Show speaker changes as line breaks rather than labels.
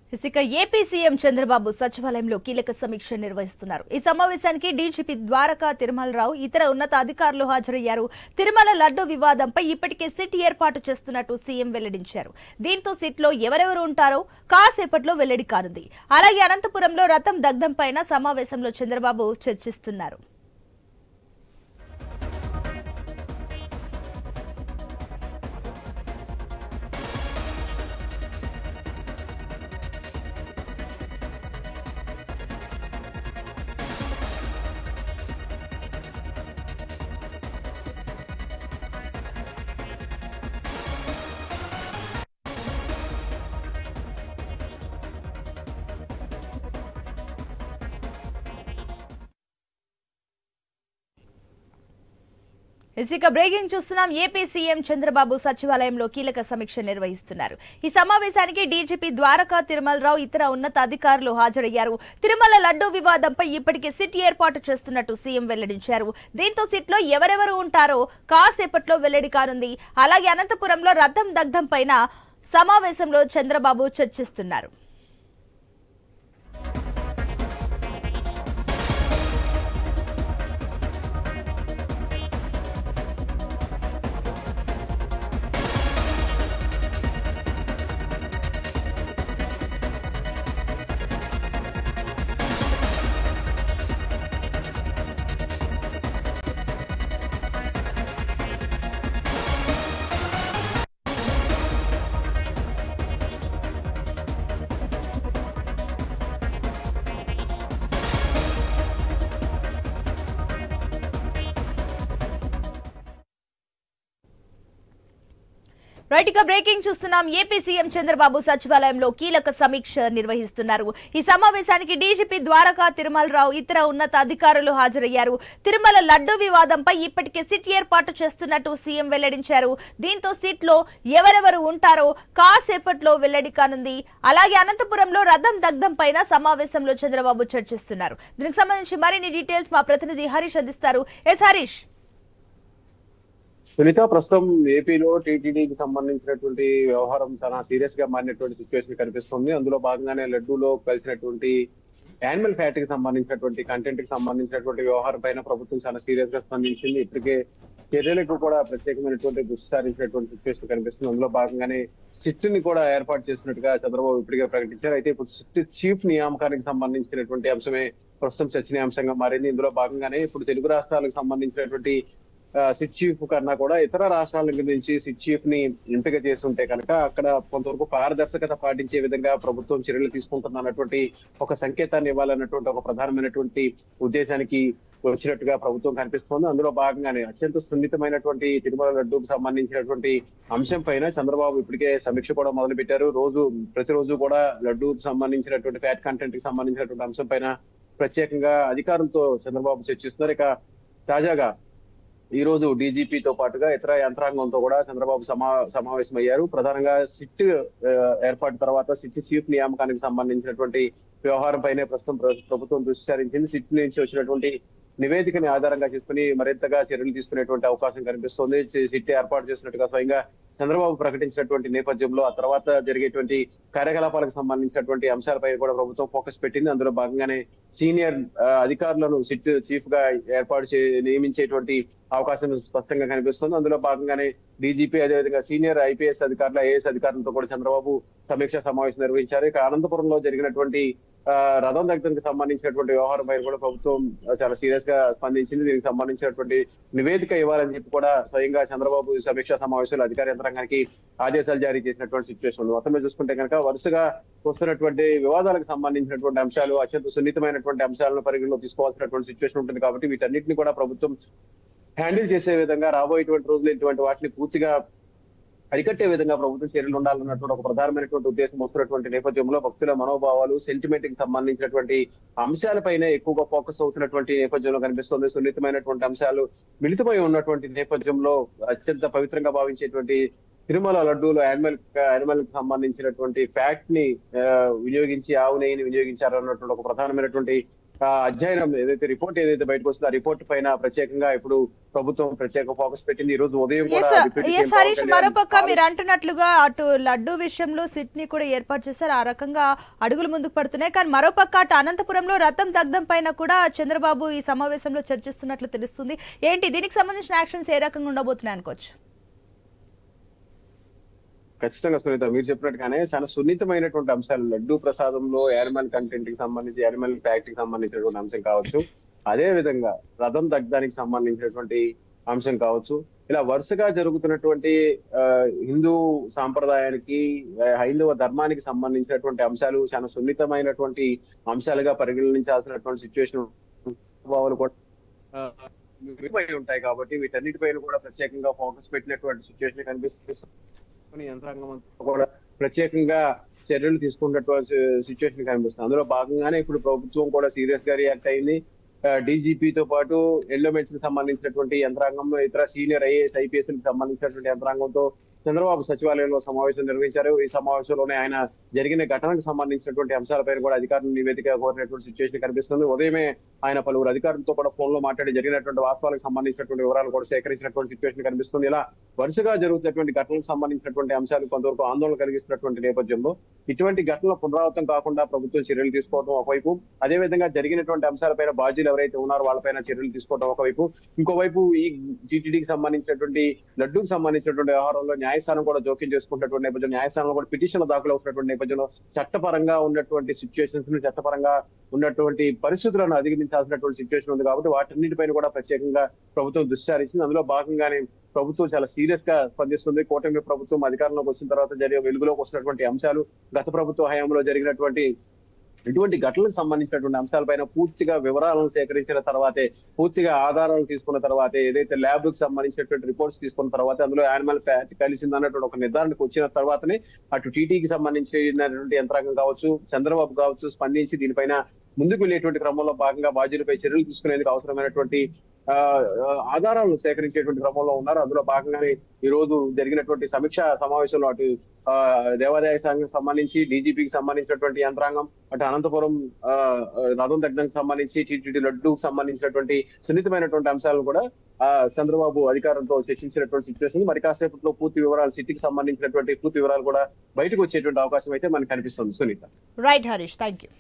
ఇక AP CM Chandrababu సచివాలయంలో కీలక సమీక్ష నిర్వహిస్తున్నారు. ఈ సమావేశానికి డీజీపీ ద్వారకా తిరుమలరావు ఇతర ఉన్నత అధికారులు హాజరయ్యారు. తిరుమల లడ్డు వివాదంపై ఇప్పటికే సిట్ ఏర్పాటు చేస్తున్నట్టు సీఎం వెల్లడించారు. దీంతో సిట్లో ఎవరెవరు ఉంటారో కాసేపట్లో వెల్లడి కానుంది. అలాగే అనంతపురంలో రథం దగ్ధంపైన సమావేశంలో చంద్రబాబు చర్చిస్తున్నారు. ఇక బ్రేకింగ్ చూస్తున్నాం. ఏపీ సీఎం చంద్రబాబు సచివాలయంలో కీలక సమీక్ష నిర్వహిస్తున్నారు. ఈ సమావేశానికి డీజీపీ ద్వారకా తిరుమలరావు ఇతర ఉన్నత అధికారులు హాజరయ్యారు. తిరుమల లడ్డు వివాదంపై ఇప్పటికే సిట్ ఏర్పాటు చేస్తున్నట్టు సీఎం వెల్లడించారు. దీంతో సిట్లో ఎవరెవరు ఉంటారో కాసేపట్లో వెల్లడి కానుంది. అలాగే అనంతపురంలో రథం దగ్ధం పైన సమావేశంలో చంద్రబాబు చర్చిస్తున్నారు. రైట్, బ్రేకింగ్ చూస్తున్నాం. ఏపీ సీఎం చంద్రబాబు సచివాలయంలో కీలక సమీక్ష నిర్వహిస్తున్నారు. ఈ సమావేశానికి డీజీపీ ద్వారకా తిరుమలరావు ఇతర ఉన్నత అధికారులు హాజరయ్యారు. తిరుమల లడ్డు వివాదంపై ఇప్పటికే సిట్ ఏర్పాటు చేస్తున్నట్టు సీఎం వెల్లడించారు. దీంతో సిట్లో ఎవరెవరు ఉంటారో కాసేపట్లో వెల్లడి కానుంది. అలాగే అనంతపురంలో రథం దగ్ధం పైన సమావేశంలో చంద్రబాబు చర్చిస్తున్నారు. దీనికి సంబంధించి మరిన్ని డీటెయిల్స్ మా ప్రతినిధి హరీష్ అందిస్తారు. ఎస్ హరీష్.
సునీత, ప్రస్తుతం ఏపీలో టీటీడీకి సంబంధించినటువంటి వ్యవహారం చాలా సీరియస్ గా మారినటువంటి సిచ్యువేషన్ కనిపిస్తుంది. అందులో భాగంగానే లడ్డూలో కలిసినటువంటి యానిమల్ ఫ్యాట్ కి సంబంధించినటువంటి కంటెంట్ కి సంబంధించినటువంటి వ్యవహారం పైన ప్రభుత్వం చాలా సీరియస్ గా స్పందించింది. ఇప్పటికే చర్యలకు కూడా ప్రత్యేకమైనటువంటి దృష్టి సారించినటువంటి సిచ్యువేషన్ కనిపిస్తుంది. అందులో భాగంగానే సిట్ ని కూడా ఏర్పాటు చేసినట్టుగా చంద్రబాబు ఇప్పటికే ప్రకటించారు. అయితే ఇప్పుడు సిట్ చీఫ్ నియామకానికి సంబంధించినటువంటి అంశమే ప్రస్తుతం చర్చనీయాంశంగా మారింది. ఇందులో భాగంగానే ఇప్పుడు తెలుగు రాష్ట్రాలకు సంబంధించినటువంటి సిట్ చీఫ్ కన్నా కూడా ఇతర రాష్ట్రాల నుంచి సిట్ చీఫ్ ని ఎంపిక చేస్తుంటే కనుక అక్కడ కొంతవరకు పారదర్శకత పాటించే విధంగా ప్రభుత్వం చర్యలు తీసుకుంటున్నటువంటి ఒక సంకేతాన్ని ఇవ్వాలన్నటువంటి ఒక ప్రధానమైనటువంటి ఉద్దేశానికి వచ్చినట్టుగా ప్రభుత్వం కనిపిస్తోంది. అందులో భాగంగానే అత్యంత సున్నితమైనటువంటి తిరుమల లడ్డూకు సంబంధించినటువంటి అంశం పైన చంద్రబాబు ఇప్పటికే సమీక్ష కూడా మొదలు పెట్టారు. ప్రతిరోజు కూడా లడ్డూకు సంబంధించినటువంటి ఫ్యాట్ కంటెంట్ కి సంబంధించినటువంటి అంశం పైన ప్రత్యేకంగా అధికారులతో చంద్రబాబు చర్చిస్తున్నారు. ఇక తాజాగా ఈ రోజు డీజీపీతో పాటుగా ఇతర యంత్రాంగంతో కూడా చంద్రబాబు సమావేశమయ్యారు. ప్రధానంగా సిట్ ఏర్పాటు తర్వాత సిట్ చీఫ్ నియామకానికి సంబంధించినటువంటి వ్యవహారం పైనే ప్రస్తుతం ప్రభుత్వం దృష్టి సారించింది. సిట్ నుంచి వచ్చినటువంటి నివేదికని ఆధారంగా చేసుకుని మరింతగా చర్యలు తీసుకునేటువంటి అవకాశం కనిపిస్తోంది. సిట్ ఏర్పాటు చేసినట్టుగా స్వయంగా చంద్రబాబు ప్రకటించినటువంటి నేపథ్యంలో ఆ తర్వాత జరిగేటువంటి కార్యకలాపాలకు సంబంధించినటువంటి అంశాలపై కూడా ప్రభుత్వం ఫోకస్ పెట్టింది. అందులో భాగంగానే సీనియర్ అధికారులను సిట్ చీఫ్ గా నియమించేటువంటి అవకాశం స్పష్టంగా కనిపిస్తుంది. అందులో భాగంగానే డీజీపీ అదేవిధంగా సీనియర్ ఐపీఎస్ అధికారులు, ఐఏఎస్ అధికారులతో కూడా చంద్రబాబు సమీక్షా సమావేశం నిర్వహించారు. ఇక అనంతపురంలో జరిగినటువంటి రథం దగ్ధానికి సంబంధించినటువంటి వ్యవహారం పైన కూడా ప్రభుత్వం చాలా సీరియస్ గా స్పందించింది. దీనికి సంబంధించినటువంటి నివేదిక ఇవ్వాలని చెప్పి కూడా స్వయంగా చంద్రబాబు సమీక్షా సమావేశంలో అధికార యంత్రాంగానికి ఆదేశాలు జారీ చేసినటువంటి సిచ్యువేషన్ ఉంది. మొత్తం చూసుకుంటే కనుక వరుసగా వస్తున్నటువంటి వివాదాలకు సంబంధించినటువంటి అంశాలు, అత్యంత సున్నితమైనటువంటి అంశాలను పరిగణలో తీసుకోవాల్సినటువంటి సిచ్యువేషన్ ఉంటుంది. కాబట్టి వీటన్నిటిని కూడా ప్రభుత్వం హ్యాండిల్ చేసే విధంగా రాబోయేటువంటి రోజులు ఇటువంటి వాటిని పూర్తిగా అరికట్టే విధంగా ప్రభుత్వం చర్యలు ఉండాలన్నటువంటి ఒక ప్రధానమైనటువంటి ఉద్దేశం వస్తున్నటువంటి నేపథ్యంలో భక్తుల మనోభావాలు, సెంటిమెంట్ కి సంబంధించినటువంటి అంశాలపైనే ఎక్కువగా ఫోకస్ అవుతున్నటువంటి నేపథ్యంలో కనిపిస్తుంది. సున్నితమైనటువంటి అంశాలు మిళితమై ఉన్నటువంటి నేపథ్యంలో అత్యంత పవిత్రంగా భావించేటువంటి తిరుమల లడ్డూలో యానిమల్ కి సంబంధించినటువంటి ఫ్యాట్ ని వినియోగించి ఆవు నెయ్యిని వినియోగించారన్నటువంటి ఒక ప్రధానమైనటువంటి అధ్యయనం ఏదైతే రిపోర్ట్ ఏదైతే బయటకు వస్తుందో ఆ రిపోర్ట్ పైన ప్రత్యేకంగా ఇప్పుడు ప్రభుత్వం ప్రత్యేక ఫోకస్ పెట్టింది. ఈ రోజు ఉదయం కూడా డిప్యూటీ సీఎం పవన్
హరీష్,
కళ్యాణ్
మరోపక్క మీరు అంటున్నట్లుగా అటు లడ్డు విషయంలో సిట్ ని కూడా ఏర్పాటు చేశారు. ఆ రకంగా అడుగులు ముందుకు పడుతున్నాయి. కానీ మరోపక్క అటు అనంతపురంలో రథం దగ్ధం పైన కూడా చంద్రబాబు ఈ సమావేశంలో చర్చిస్తున్నట్లు తెలుస్తుంది. ఏంటి దీనికి సంబంధించిన యాక్షన్స్ ఏ రకంగా ఉండబోతున్నాయి అనుకోవచ్చు?
ఖచ్చితంగా సునీత, మీరు చెప్పినట్టుగానే చాలా సున్నితమైనటువంటి అంశాలు లడ్డూ ప్రసాదంలో యానిమల్ కంటెంట్ కి సంబంధించి యానిమల్ ఫ్యాక్ట్ కి సంబంధించినటువంటి అంశం కావచ్చు, అదే విధంగా రథం దగ్ధానికి సంబంధించినటువంటి అంశం కావచ్చు, ఇలా వరుసగా జరుగుతున్నటువంటి హిందూ సాంప్రదాయానికి హైందవ ధర్మానికి సంబంధించినటువంటి అంశాలు చాలా సున్నితమైనటువంటి అంశాలుగా పరిగణించాల్సినటువంటి సిచ్యువేషన్ కూడా ఉంటాయి. కాబట్టి వీటన్నిటిపైన కూడా ప్రత్యేకంగా ఫోకస్ పెట్టినటువంటి సిచ్యువేషన్ కనిపిస్తుంది. యంత్రాంగం అంతా కూడా ప్రత్యేకంగా చర్యలు తీసుకున్నటువంటి సిచ్యువేషన్ కనిపిస్తుంది. అందులో భాగంగానే ఇప్పుడు ప్రభుత్వం కూడా సీరియస్ గా రియాక్ట్ అయింది. డీజీపీతో పాటు ఎల్ఓమెట్స్ కి సంబంధించినటువంటి యంత్రాంగం, ఇతర సీనియర్ ఐఏఎస్ ఐపీఎస్ కి సంబంధించినటువంటి యంత్రాంగంతో చంద్రబాబు సచివాలయంలో సమావేశం నిర్వహించారు. ఈ సమావేశంలోనే ఆయన జరిగిన ఘటనకు సంబంధించినటువంటి అంశాలపైన కూడా అధికారులు నివేదిక కోరినటువంటి సిచ్యువేషన్ కనిపిస్తుంది. ఉదయమే ఆయన పలువురు అధికారులతో కూడా ఫోన్ లో మాట్లాడి జరిగినటువంటి వాస్తవాలకు సంబంధించినటువంటి వివరాలు కూడా సేకరించినటువంటి సిచ్యువేషన్ కనిపిస్తుంది. ఇలా వరుసగా జరుగుతున్నటువంటి ఘటనలకు సంబంధించినటువంటి అంశాలు కొంతవరకు ఆందోళన కలిగిస్తున్నటువంటి నేపథ్యంలో ఇటువంటి ఘటనలు పునరావృతం కాకుండా ప్రభుత్వం చర్యలు తీసుకోవడం ఒకవైపు, అదేవిధంగా జరిగినటువంటి అంశాలపైన బాధ్యులు ఎవరైతే ఉన్నారో వాళ్ళపైన చర్యలు తీసుకోవడం ఒకవైపు, ఇంకోవైపు ఈ టీటీడీకి సంబంధించినటువంటి లడ్డూకి సంబంధించినటువంటి వ్యవహారంలో న్యాయస్థానం కూడా జోక్యం చేసుకుంటున్నటువంటి నేపథ్యం, న్యాయస్థానంలో కూడా పిటిషన్లు దాఖలు అవుతున్నటువంటి నేపథ్యంలో చట్టపరంగా ఉన్నటువంటి సిచ్యువేషన్స్ ని, చట్టపరంగా ఉన్నటువంటి పరిస్థితులను అధిగమించాల్సినటువంటి సిచ్యువేషన్ ఉంది. కాబట్టి వాటన్నిటిపైన కూడా ప్రత్యేకంగా ప్రభుత్వం దృష్టి సారించింది. అందులో భాగంగానే ప్రభుత్వం చాలా సీరియస్ గా స్పందిస్తుంది. కూటమి ప్రభుత్వం అధికారంలోకి వచ్చిన తర్వాత వెలుగులోకి వస్తున్నటువంటి అంశాలు, గత ప్రభుత్వ హయాంలో జరిగినటువంటి ఇటువంటి ఘటనలకు సంబంధించినటువంటి అంశాలపైన పూర్తిగా వివరాలను సేకరించిన తర్వాతే, పూర్తిగా ఆధారాలు తీసుకున్న తర్వాతే, ఏదైతే ల్యాబ్ కు సంబంధించినటువంటి రిపోర్ట్స్ తీసుకున్న తర్వాత అందులో యానిమల్ ఫ్యాట్ కలిసింది అన్నటువంటి ఒక నిర్ధారణకు వచ్చిన తర్వాతనే అటు టీటీకి సంబంధించినటువంటి యంత్రాంగం కావచ్చు, చంద్రబాబు కావచ్చు స్పందించి దీనిపైన ముందుకు వెళ్ళేటువంటి క్రమంలో భాగంగా బాధ్యులపై చర్యలు తీసుకునేందుకు అవసరమైనటువంటి ఆధారాలను సేకరించేటువంటి క్రమంలో ఉన్నారు. అందులో భాగంగానే ఈ రోజు జరిగినటువంటి సమీక్ష సమావేశంలో అటు దేవాదాయ శాఖకు సంబంధించి, డీజీపీకి సంబంధించినటువంటి యంత్రాంగం, అటు అనంతపురం రథం దగ్ధానికి సంబంధించి, టీటీడీ లడ్డూకు సంబంధించినటువంటి సున్నితమైనటువంటి అంశాలను కూడా చంద్రబాబు అధికారులతో చర్చించినటువంటి సిచ్యువేషన్. మరి కాసేపట్లో పూర్తి వివరాలు, సిటీకి సంబంధించినటువంటి పూర్తి వివరాలు కూడా బయటకు వచ్చేటువంటి అవకాశం అయితే మనకు కనిపిస్తుంది. Sunitha.
Right Harish, thank you.